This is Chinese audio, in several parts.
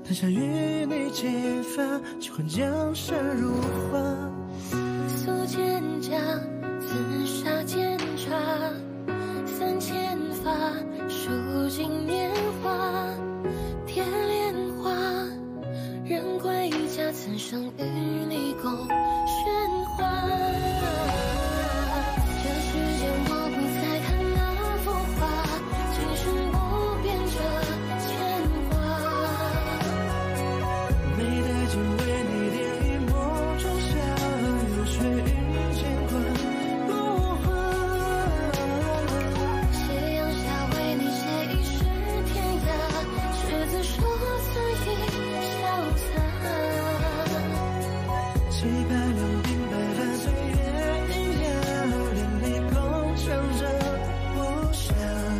很想与你结发，喜欢江山如画。 素蒹葭，紫砂煎茶，3000发，数尽年华。蝶恋花，人归家，此生与你共喧哗。这世间我不再看那幅画，今生不变这牵挂。 没带剑为你点一墨朱砂，有水云间观落花。 斜阳下为你写一诗天涯，执子手此意潇洒。 七百两鬓白发岁月喑哑，连泪共唱着无暇。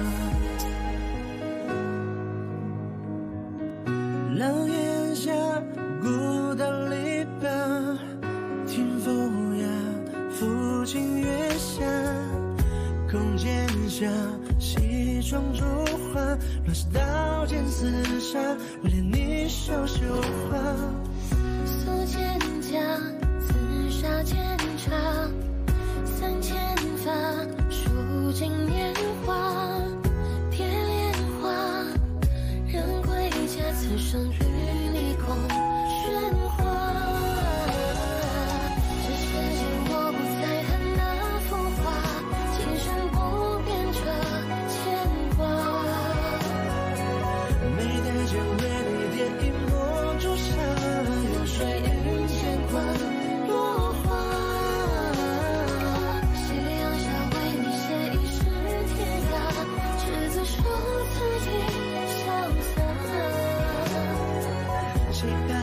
廊檐下孤岛篱笆，听风呀，抚琴月下。空间下，西窗烛花，乱世刀剑厮杀，为了你绣绣花。 素蒹葭，紫砂煎茶，3000发，数尽年华。蝶恋花，人归家，此生与你共喧哗。这世间我不再看那幅画，今生不变这牵挂。 没带剑为你点一墨朱砂，有水云间观落花。 夕阳下为你写一诗天涯，执子手此意潇洒。 期待